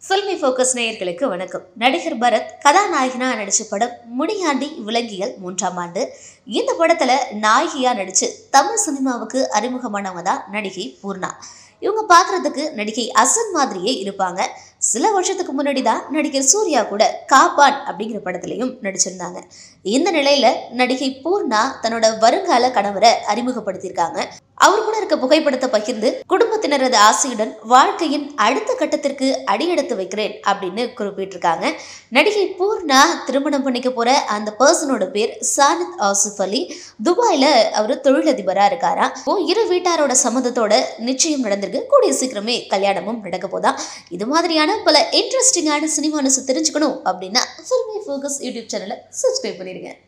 Filmi focus நேயர்களுக்கு வணக்கம். நடிகர் பரத் கதாநாயகனா நடிச்ச படம் முனியாண்டி விலங்கியல் 3ஆம் ஆண்டு. இந்த படத்துல நாயகியா நடிச்சு தமிழ் சினிமாவுக்கு அறிமுகமானவங்க தான் நடிகை பூர்ணா. இவங்க பாக்குறதுக்கு நடிகை அசன் மாதிரியே இருப்பாங்க. சில வருஷத்துக்கு முன்னாடி தான் நடிகர் சூர்யா கூட காப்பான் அப்படிங்கிற படத்திலையும் நடிச்சிருந்தாங்க. இந்த நிலையில நடிகை பூர்ணா தன்னோட வருங்கால கணவரை அறிமுகப்படுத்தியிருக்காங்க. அவர் கூட இருக்க புகைப்படத்தை பகிர்ந்து குடும்பத்தினரது ஆசையுடன் வாழ்க்கையின் அடுத்த கட்டத்திற்கு அடியெடுத்து வைக்கிறேன் அப்படின்னு குறிப்பிட்டிருக்காங்க. நடிகை பூர்ணா திருமணம் பண்ணிக்க போற அந்த பர்சனோட பேர் சானித் ஆசிஃப் அலி. துபாயில அவர் தொழிலதிபரா இருக்காராம். இரு வீட்டாரோட சம்மதத்தோட நிச்சயம் நடந்திருக்கு. கூடிய சீக்கிரமே கல்யாணமும் நடக்க போதா. இது மாதிரியான பல இன்ட்ரெஸ்டிங்கான சினிமா நியூஸ் தெரிஞ்சுக்கணும் அப்படின்னா ஃபில்மி ஃபோக்கஸ் யூடியூப் சேனலை சப்ஸ்கிரைப் பண்ணிருங்க.